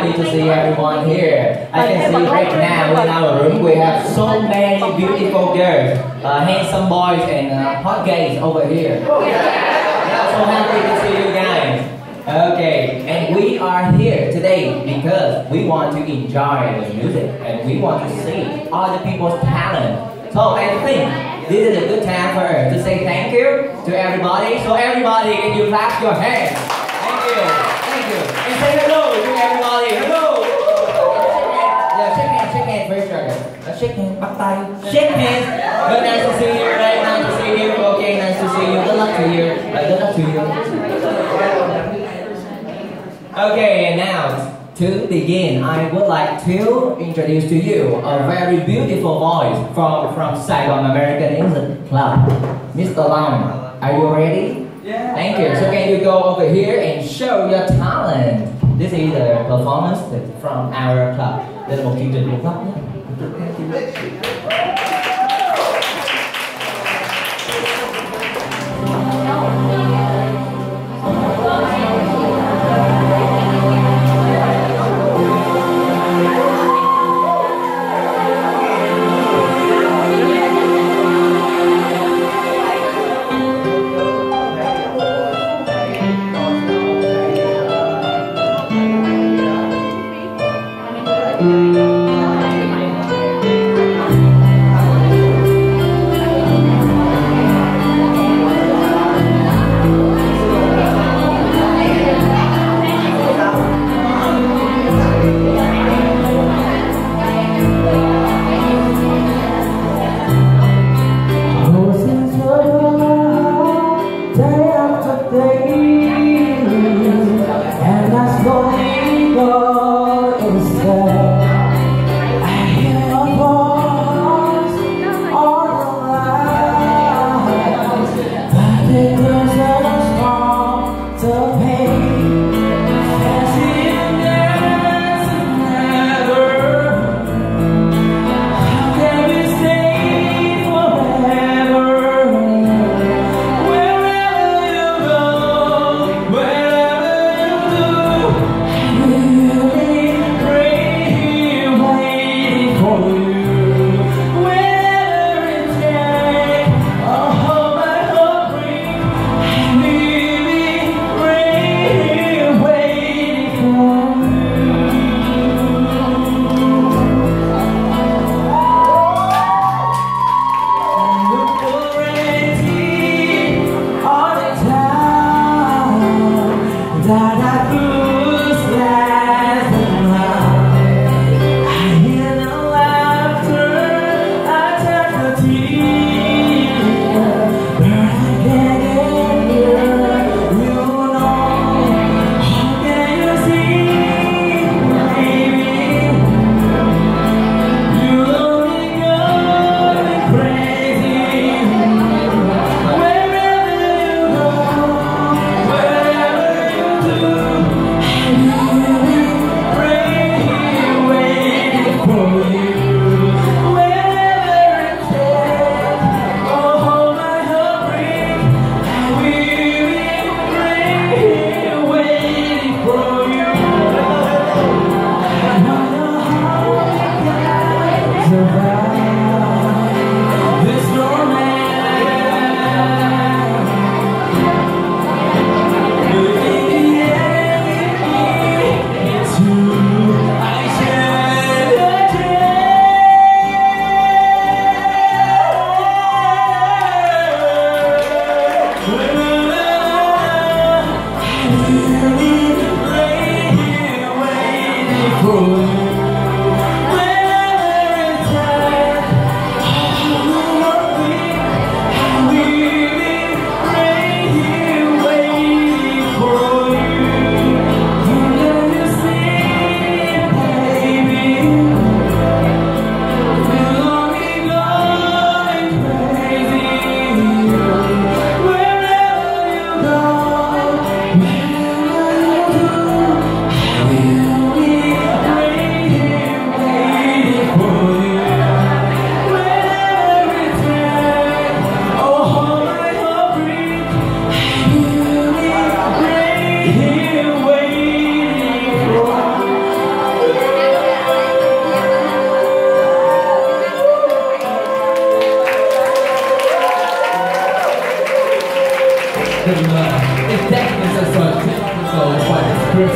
happy to see everyone here. I can see right now in our room we have so many beautiful girls, handsome boys and hot gays over here. Yeah, so happy to see you guys. Okay, and we are here today because we want to enjoy the music and we want to see other people's talent. So I think this is a good time for us to say thank you to everybody. So everybody, can you clap your hands? Thank you, thank you. And say hello to everybody. Hello. Yeah, shake hands first, shake hands, bắt tay. Shake hands. Good, nice to see you. Right, nice to see you. Okay, nice to see you. Good luck to you. Good luck to you. Okay, and now to begin, I would like to introduce to you a very beautiful voice from Saigon American English Club, Mr. Long. Are you ready? Yeah. Thank you. So can you go over here and show your talent? This is the performance from our club. Đây là một chương trình của club nhé.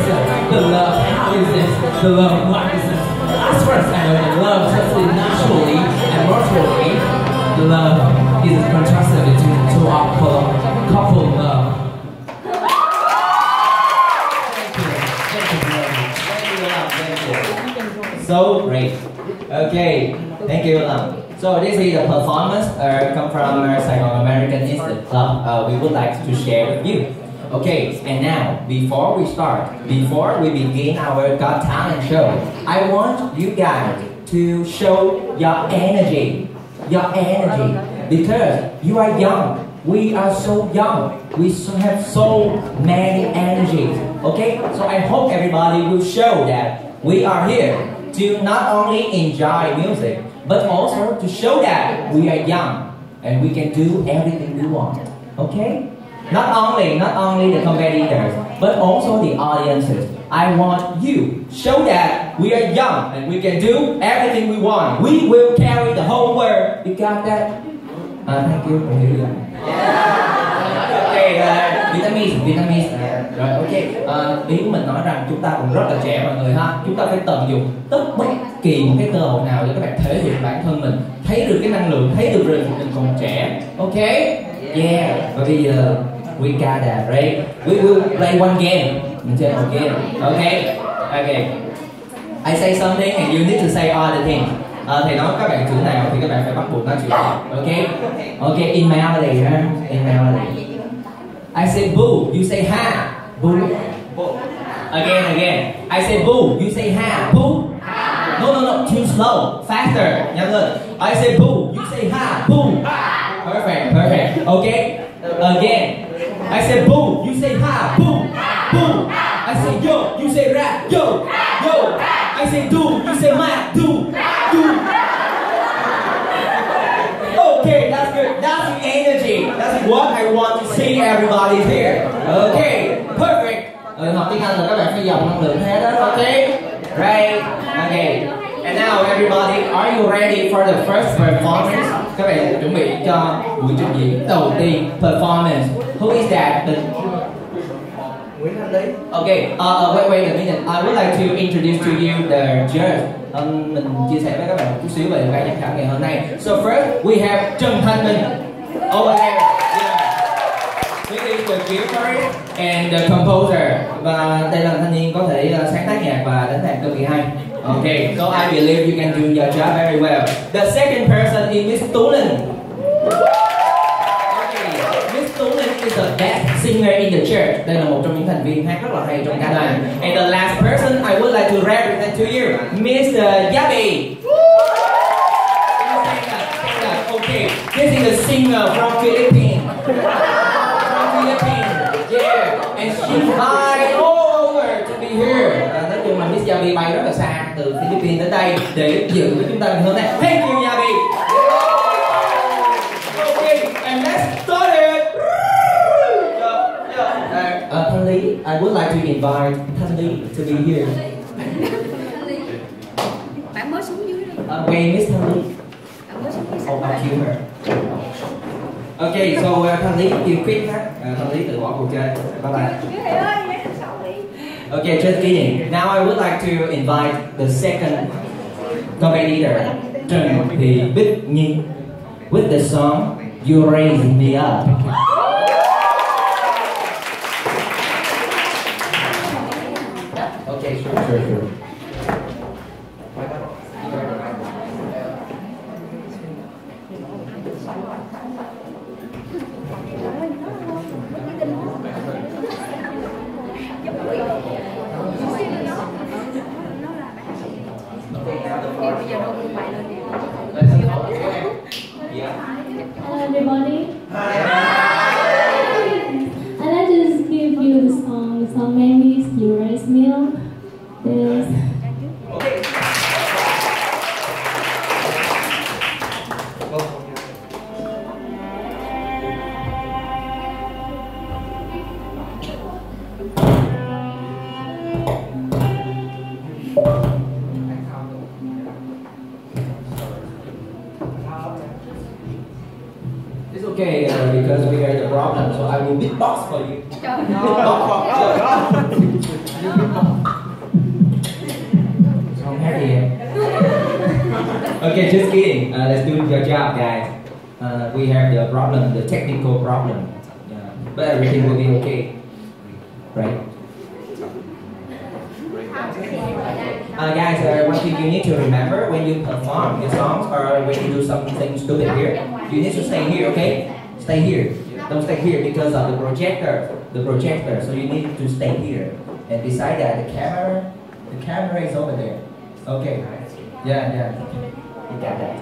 The love, how is this? The love, what is this? Last verse, I know the love simply naturally and naturally. The love is contrasted between the two couple love. So great. Okay, thank you, Lam. So this is the performance come from Saigon American Instant Club. We would like to share with you. Okay, and now before we start, before we begin our Got Talent show, I want you guys to show your energy, because you are young. We are so young. We have so many energies. Okay, so I hope everybody will show that we are here to not only enjoy music, but also to show that we are young and we can do everything we want. Okay? Not only the competitors, but also the audiences. I want you show that we are young and we can do everything we want. We will carry the whole world. You got that? Thank you for hearing. Okay, Vietnamese. Rồi, ok. Ý của mình nói rằng chúng ta cũng rất là trẻ mọi người ha. Chúng ta phải tận dụng bất kỳ một cái cơ hội nào để các bạn thể hiện bản thân mình, thấy được cái năng lượng, thấy được rằng mình còn trẻ. Ok? Yeah. Và bây giờ we got that, right? We will play one game. Mình chơi một game. Okay. I say something and you need to say all the things. Thầy nói các bạn chữ nào thì các bạn phải bắt buộc nói chữ đó. Ok, in melody ha. In melody. I say boo, you say ha. Boo. Again. I say boo, you say ha. Boo. No, too slow. Faster. Nhanh lên. I say boo, you say ha. Boo. Perfect. Okay. Again. I say boo, you say ha. Boo. I say yo, you say rap. Yo. I say do, you say ma. Do. Okay, that's good. That's the energy. That's what I want to see everybody here. Okay, perfect. Học tiếng Anh là các bạn phải dòng năng lượng thế đó. Okay, right. Okay. And now everybody, are you ready for the first performance? Các bạn chuẩn bị cho buổi trình diễn đầu tiên, performance. Who is that? Nguyễn Thanh Lý. Okay. Wait a minute. I would like to introduce to you the judge. Mình chia sẻ với các bạn một chút xíu về cái giám khảo ngày hôm nay. So first we have Trần Thanh Minh over there. Yeah. This is the guitarist and the composer. Và đây là thanh niên có thể sáng tác nhạc và đánh đàn cực kỳ hay. Okay, so I believe you can do your job very well. The second person is Miss Tú Linh. Miss Tú Linh is the best singer in the church. Đây là một trong những thành viên hát rất là hay trong ca đoàn. And the last person I would like to represent to you, Mr. Yabi. Okay, this is a singer from Philippines. Yeah, and she fly all over to be here. Nói chung là Miss Yabi bay rất là xa từ Philippines đến đây để dự với chúng ta ngày hôm nay. Thank you, Yabi. Okay, and let's start it. Thanh Lý, I would like to invite Thanh Lý to be here. Bạn mới xuống dưới đi. Wait, Miss Thanh Lý. Bạn mới xuống dưới. Oh, I'll kill her. Okay, so Thanh Lý yêu quit ha. Thanh Lý từ bỏ cuộc chơi. Bye bye. Okay, just kidding. Now I would like to invite the second competitor, Trần Thị Bích Nhi, with the song You Raise Me Up. Okay, sure. Hello everybody. I'd like to just give you the song. The song name is You Raise Me Up. It's okay because we are the problem, so I will beatbox for you. Trời ơi. Không hát gì em. Okay, just kidding. Let's do your job, guys. We have the problem, the technical problem, but everything will be okay, right? Guys, one thing you need to remember when you perform your songs or when you do something stupid here, you need to stay here, okay? Stay here. Don't stay here because of the projector. So you need to stay here. And beside that, the camera is over there. Okay. Yeah. You got that.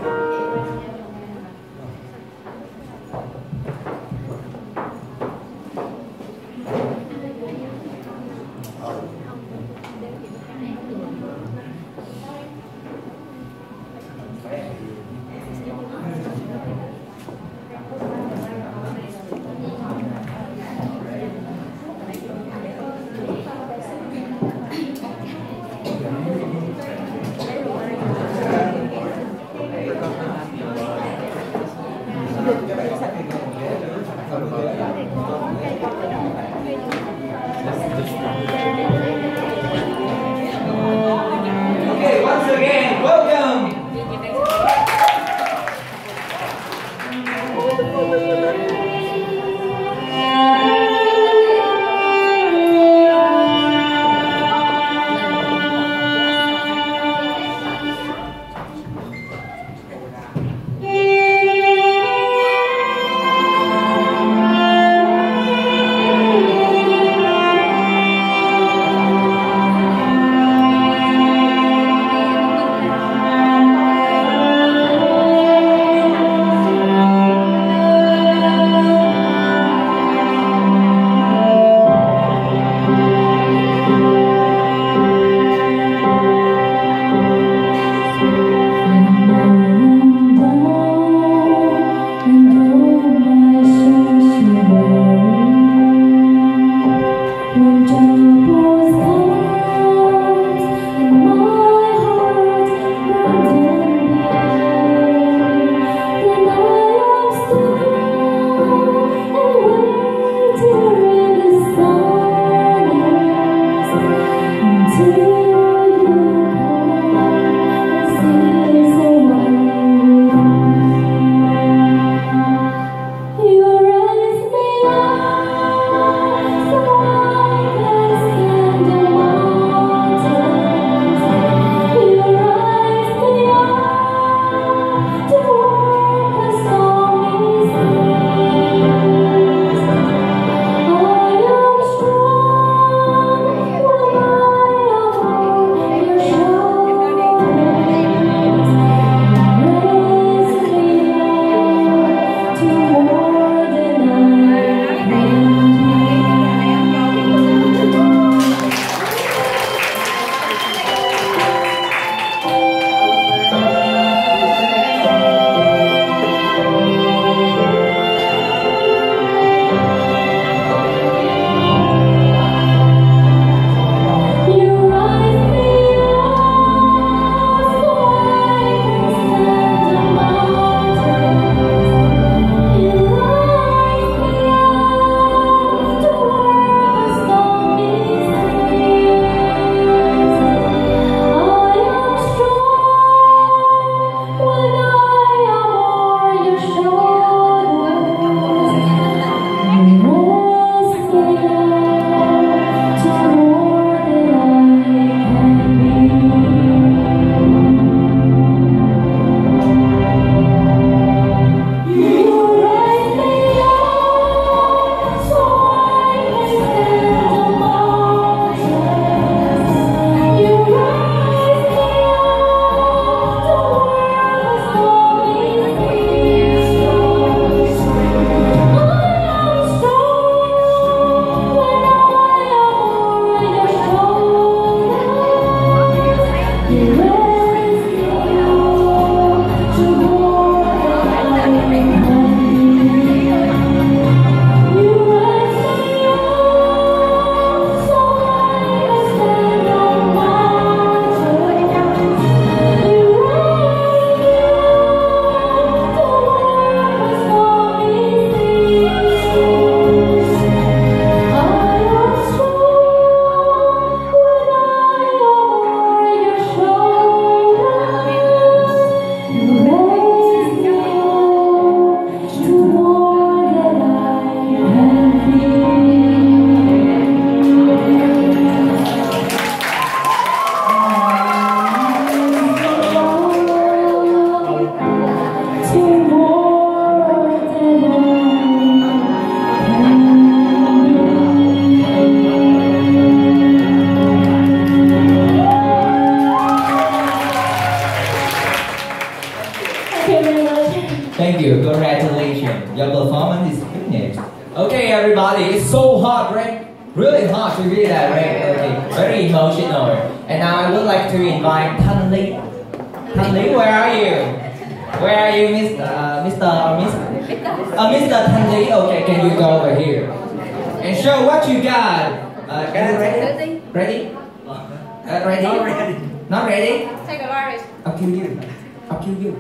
everybody. It's so hot, right? Really hot to read that, right? Okay. Very emotional. And now I would like to invite Thanh Lý. Thanh Lý, where are you? Where are you, Mr. or Miss? Mr. Thanh Lý. Okay, can you go over here and show what you got? Are you ready? Ready? Ready? Not ready? Take a virus. I'll kill you. I'll kill you.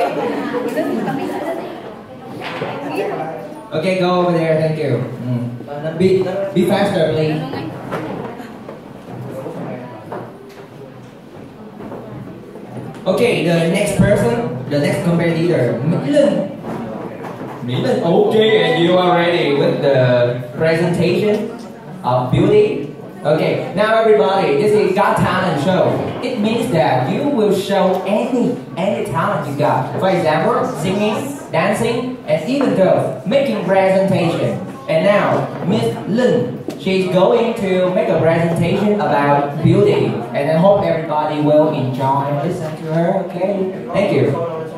Okay, go over there. Thank you. Be faster, please. Okay, the next person, the next competitor, Mỹ Linh. Mỹ Linh. Okay, and you are ready with the presentation of beauty. Okay, now everybody, this is Got Talent show. It means that you will show any talent you got. For example, singing, dancing, and even though making presentation. And now, Miss Linh, she's going to make a presentation about beauty. And I hope everybody will enjoy and listen to her, okay? Thank you.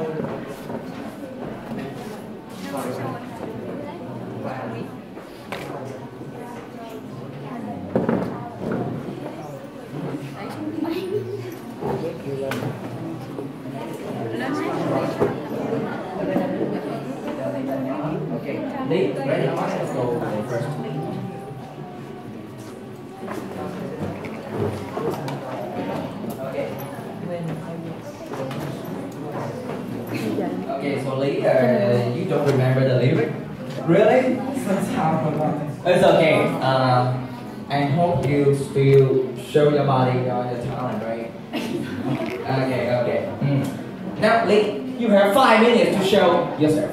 Lee, ready? Let's go first. Okay. Okay, so Lee, you don't remember the lyric? Really? It's okay. I hope you still show your body your talent, right? Okay. Now, Lee, you have 5 minutes to show yourself.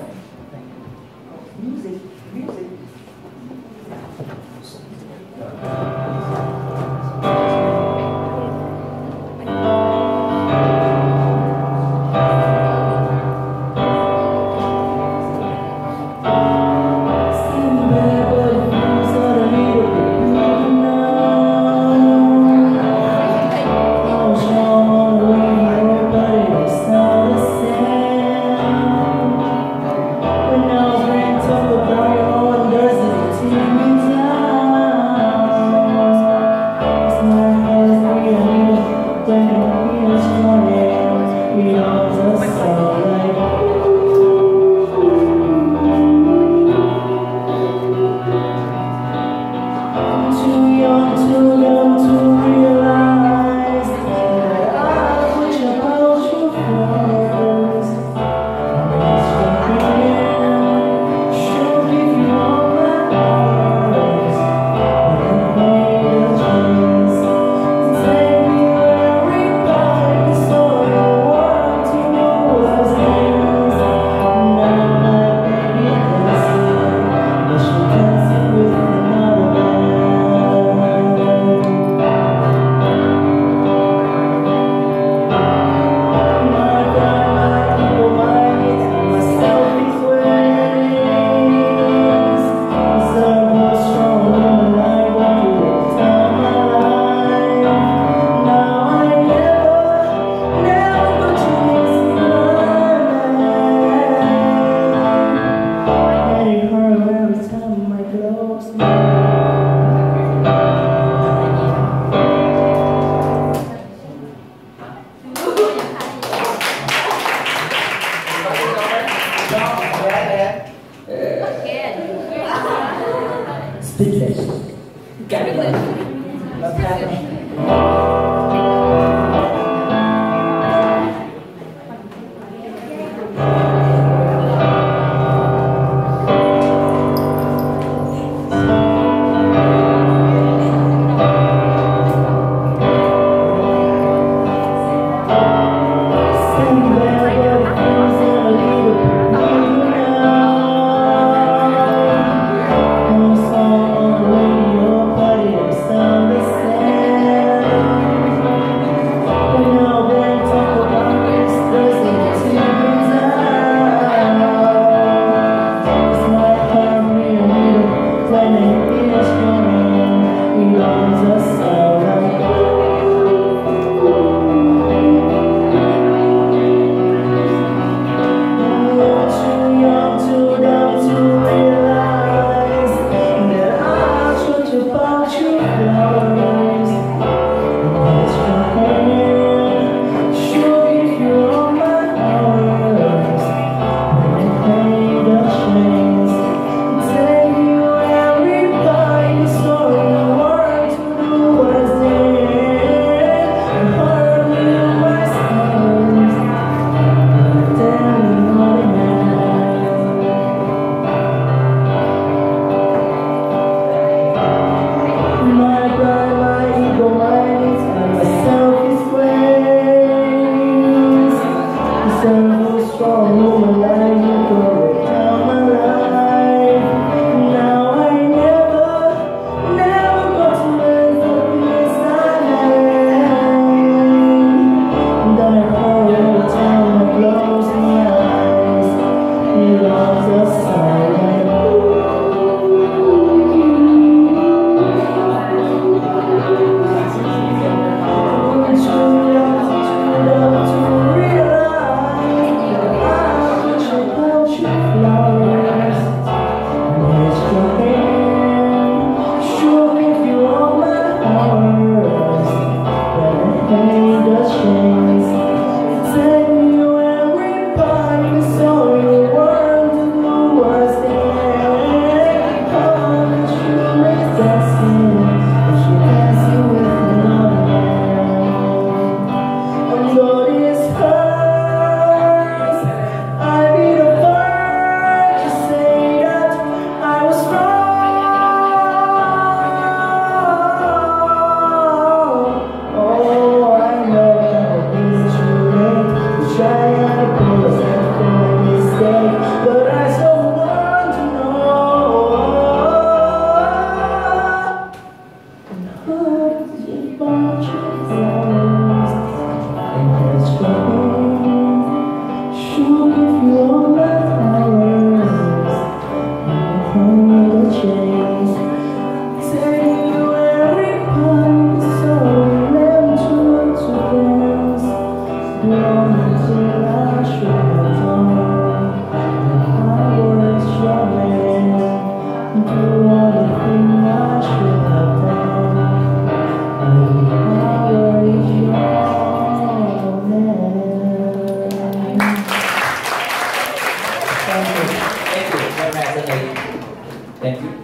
Thank you.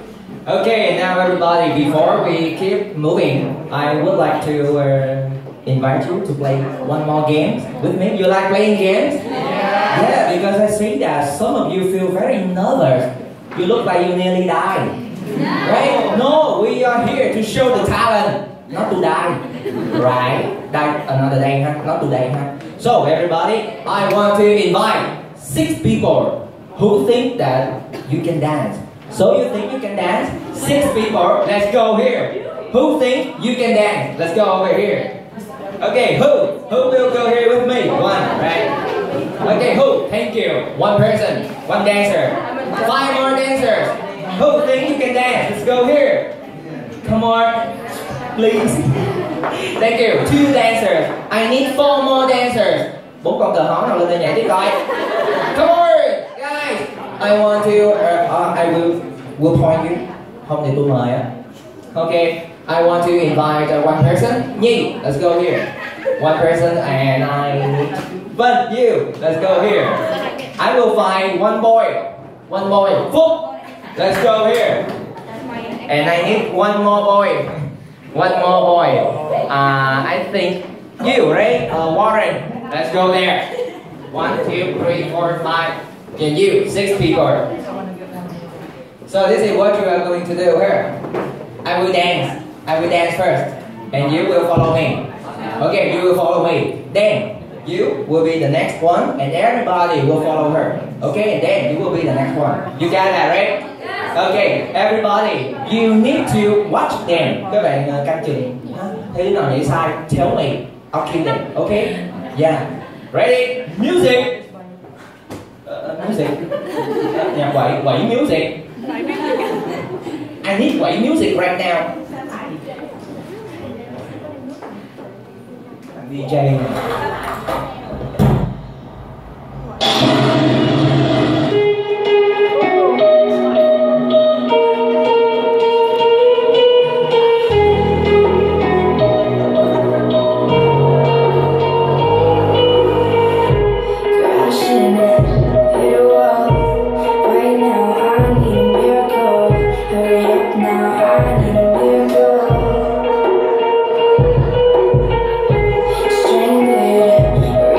Okay, now everybody, before we keep moving, I would like to invite you to play one more game with me. You like playing games? Yeah, because I see that some of you feel very nervous. You look like you nearly died. Right? No, we are here to show the talent, not to die. Right? Die another day, huh? Not today, huh? So everybody, I want to invite 6 people who think that you can dance. So you think you can dance? 6 people, let's go here. Who think you can dance? Let's go over here. Okay, who will go here with me? 1, right? Okay, who? Thank you. 1 person, 1 dancer. 5 more dancers. Who think you can dance? Let's go here. Come on, please. Thank you. 2 dancers. I need 4 more dancers. 4 con cờ hó nào lên đây nhảy tiếp coi. Come on, guys. I want to. I will point you. Không thì tôi mời á. Okay. I want to invite 1 person. Nhi, let's go here. 1 person and I need. Vân, you, let's go here. I will find 1 boy. 1 boy. Phúc, let's go here. And I need 1 more boy. 1 more boy. I think you, right? Warren. Let's go there. 1, 2, 3, 4, 5. And you, 6 people. So this is what you are going to do here. I will dance. I will dance first. And you will follow me. Okay, you will follow me. Then you will be the next one and everybody will follow her. Okay, and then you will be the next one. You got that, right? Okay, everybody, you need to watch them. Các bạn canh chừng. Thấy đứa nào nhảy sai, tell me. I'll kill them. Okay? Yeah. Ready? Music. Music. Nhạc quẩy music. I need quẩy music right now. I'm DJ. Stranded,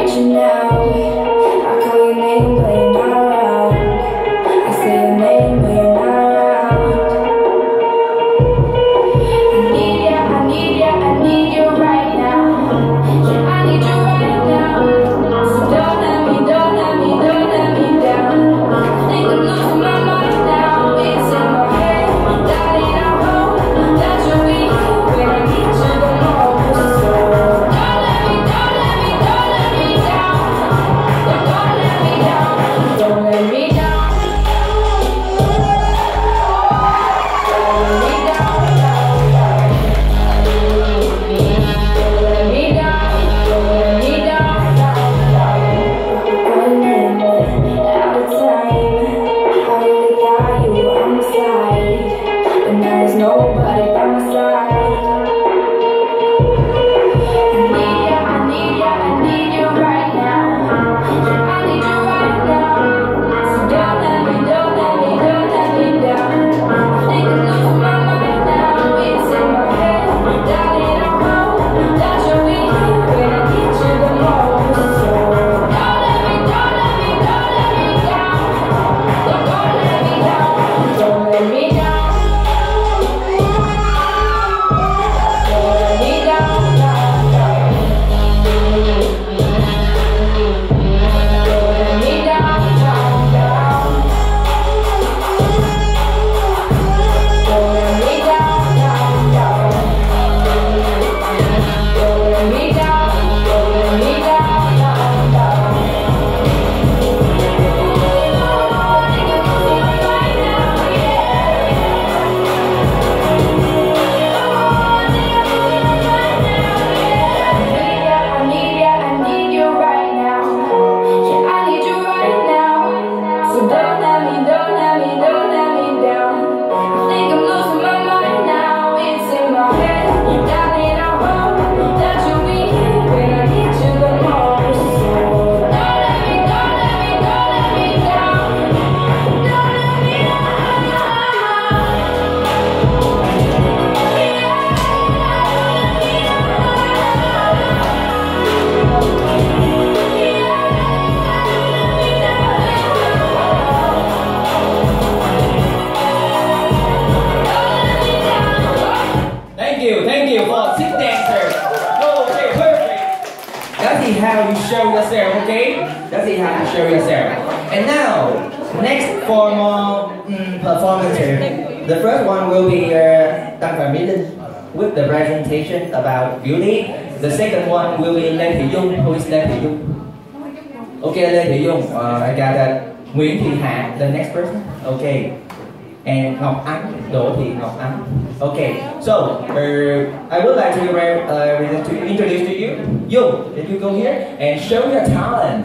see how you show yourself, okay? Let's see how you show yourself. And now, next formal performance here. The first one will be Tăng Phạm Mỹ Linh with the presentation about beauty. The second one will be Lê Thị Dung. Who is Lê Thị Dung? Okay, Lê Thị Dung. I got that. Nguyễn Thị Hạ, the next person. Okay. And Ngọc Ánh, Đỗ Thị Ngọc Ánh. Okay, so I would like to introduce to you. Dung, can you go here and show your talent?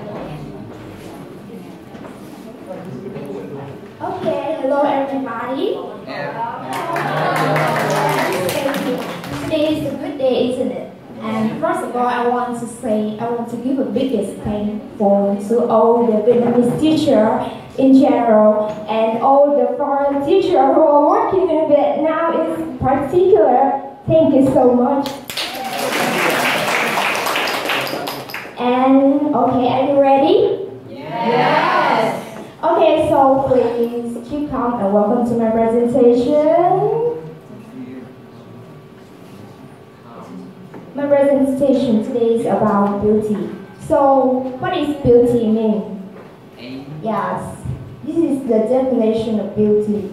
Okay, hello everybody. Today is a good day, isn't it? And first of all, I want to give a biggest thank to all the Vietnamese teacher in general and all the foreign teachers who are working in Vietnam in particular. Thank you so much. And okay, are you ready? Yes. Okay, so please keep calm and welcome to my presentation. My presentation today is about beauty. So, what is beauty mean? Yes, this is the definition of beauty.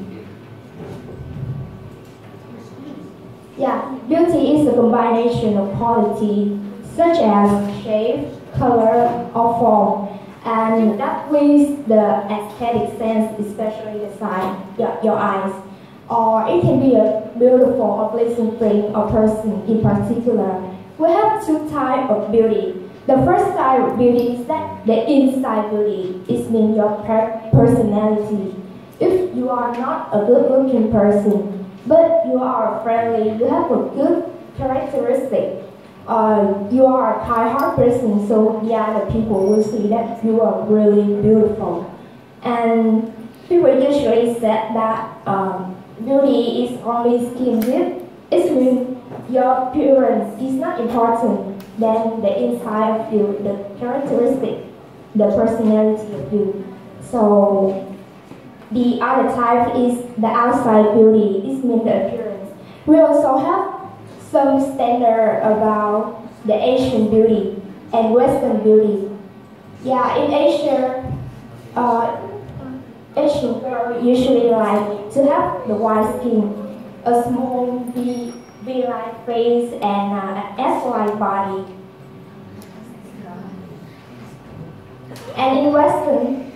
Yeah, beauty is a combination of quality such as shape, color, or form, and that please the aesthetic sense, especially the sight, your eyes. Or it can be a beautiful or pleasing thing or person in particular. We have two types of beauty. The first type of beauty is that the inside beauty. It means your personality. If you are not a good-looking person, but you are friendly, you have a good characteristic, you are a kind-hearted person, so yeah, the people will see that you are really beautiful. And people usually say that beauty is only skin deep. It means your appearance is not important than the inside of you, the characteristic, the personality of you. So the other type is the outside beauty. It means the appearance. We also have some standard about the Asian beauty and Western beauty. Yeah, in Asia, Asian girls usually like to have the white skin, a small V-like face, and an S-like body. And in Western,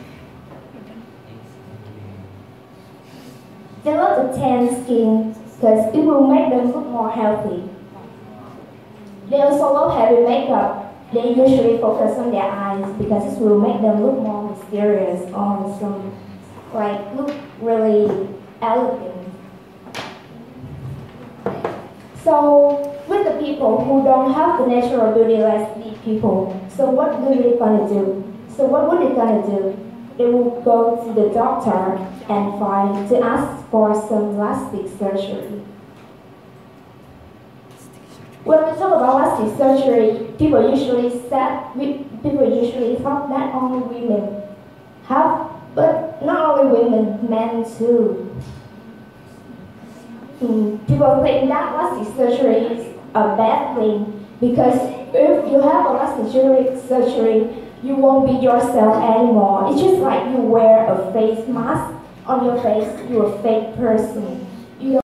they love the tan skin because it will make them look more healthy. They also love heavy makeup. They usually focus on their eyes because it will make them look more mysterious or some, like, look really elegant. So, with the people who don't have the natural beauty like these people, so what do they gonna do? So what would they gonna do? They will go to the doctor and to ask for some plastic surgery. When we talk about plastic surgery, people usually thought that only women have, but not only women, men too. People think that plastic surgery is a bad thing because if you have a plastic surgery, you won't be yourself anymore. It's just like you wear a face mask on your face, you're a fake person.